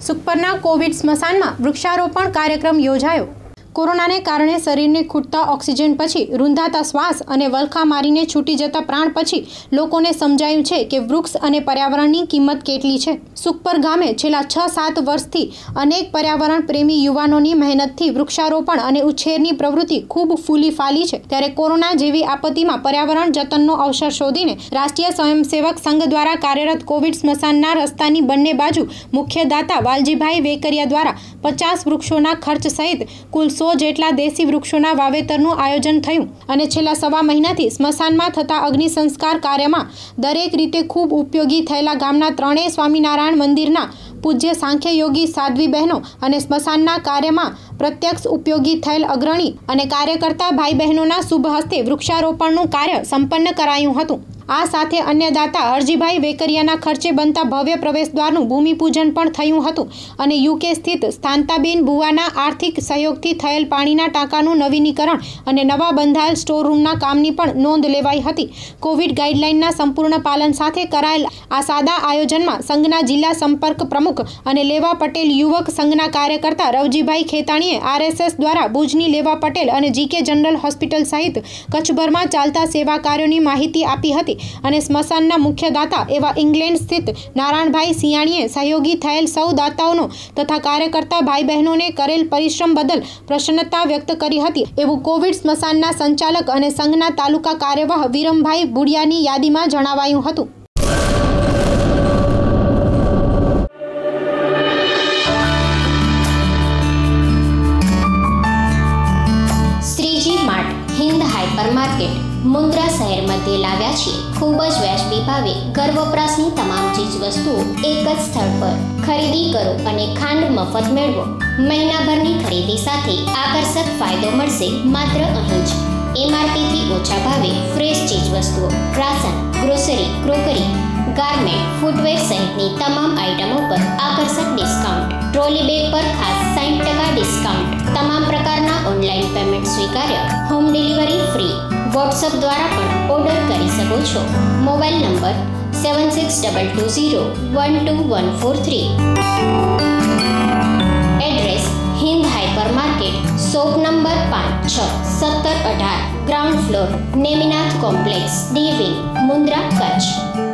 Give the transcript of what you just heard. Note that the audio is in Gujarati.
સુખપરના કોવિડ સ્મશાનમાં વૃક્ષારોપણ કાર્યક્રમ યોજાયો। કોરોનાને કારણે શરીરને ખૂટતા ઓક્સિજન પછી રૂંધાતા શ્વાસ અને વલખા મારીને છૂટી જતા પ્રાણ પછી લોકોને સમજાયું છે કે વૃક્ષ અને પર્યાવરણની કિંમત કેટલી છે। સુખપર ગામે છેલ્લા 6-7 વર્ષથી અનેક પર્યાવરણ પ્રેમી યુવાનોની મહેનતથી વૃક્ષારોપણ અને ઉછેરની પ્રવૃત્તિ ખૂબ ફૂલી ફાલી છે। ત્યારે કોરોના જેવી આપત્તિમાં પર્યાવરણ જતનનો અવસર શોધીને રાષ્ટ્રીય સ્વયંસેવક સંઘ દ્વારા કાર્યરત કોવિડ સ્મશાનના રસ્તાની બંને બાજુ મુખ્ય દાતા વાલજીભાઈ વેકરિયા દ્વારા 50 વૃક્ષોના ખર્ચ સહિત કુલ 100 જેટલા દેશી વૃક્ષોના વાવેતરનું આયોજન થયું અને છેલ્લા સવા મહિનાથી સ્મશાનમાં થતા અગ્નિ સંસ્કાર કાર્યમાં દરેક રીતે ખૂબ ઉપયોગી થયેલા ગામના ત્રણેય સ્વામિનારાયણ મંદિરના પૂજ્ય સાંખ્ય યોગી સાધ્વી બહેનો અને સ્મશાનના કાર્યમાં પ્રત્યક્ષ ઉપયોગી થયેલ અગ્રણી અને કાર્યકર્તા ભાઈ બહેનોના શુભ હસ્તે વૃક્ષારોપણનું કાર્ય સંપન્ન કરાયું હતું। આ સાથે અન્ય દાતા હરજીભાઈ વેકરિયાના ખર્ચે બનતા ભવ્ય પ્રવેશદ્વારનું ભૂમિપૂજન પણ થયું હતું અને યુકે સ્થિત સ્થાંતાબેન ભુવાના આર્થિક સહયોગથી થયેલ પાણીના ટાંકાનું નવીનીકરણ અને નવા બંધાયેલ સ્ટોર રૂમના કામની પણ નોંધ લેવાઈ હતી। કોવિડ ગાઈડલાઇનના સંપૂર્ણ પાલન સાથે કરાયેલ આ સાદા આયોજનમાં સંઘના જિલ્લા સંપર્ક પ્રમુખ અને લેવા પટેલ યુવક સંઘના કાર્યકર્તા રવજીભાઈ ખેતાણીએ RSS દ્વારા ભુજની લેવા પટેલ અને GK જનરલ હોસ્પિટલ સહિત કચ્છભરમાં ચાલતા સેવા કાર્યોની માહિતી આપી હતી અને સ્મશાનના મુખ્ય દાતા એવા ઇંગ્લેન્ડ સ્થિત નારાયણભાઈ સિયાણીએ સહયોગી થયેલ સૌ દાતાઓનો તથા કાર્યકર્તા ભાઈ બહેનોને કરેલ પરિશ્રમ બદલ પ્રસન્નતા વ્યક્ત કરી હતી એવું કોવિડ સ્મશાનના સંચાલક અને સંઘના તાલુકા કાર્યવાહ વિરમભાઈ બુડિયાની યાદીમાં જણાવાયું હતું। Shreeji mart Hind hyper market Mundra શહેર મધ્યે લાવ્યા છે ખૂબ જ વ્યાજબી ભાવે ઘર વપરાશની તમામ ચીજ વસ્તુઓ એક જ સ્થળ પર ખરીદી કરો અને ખાંડ મફત મેળવો। મહિનાભરની ખરીદી સાથે આકર્ષક ફાયદો મળશે માત્ર અહીં જ। MRP થી ઓછા ભાવે ફ્રેશ ચીજ વસ્તુઓ, ration, grocery, crockery, garment, footwear સહિતની તમામ આઇટમો પર આકર્ષક ડિસ્કાઉન્ટ, ટ્રોલી બેગ પર ખાસ 60% ડિસ્કાઉન્ટ, તમામ પ્રકારના ઓનલાઈન પેમેન્ટ સ્વીકાર્ય, હોમ ડિલિવરી ફ્રી। વોટ્સઅપ દ્વારા પણ ઓર્ડર કરી શકો છો। Mobile number 7622012143। Address Hind hyper market, shop number 5-6-17-18, ground floor, Neminath complex, D wing, Mundra, Kutch.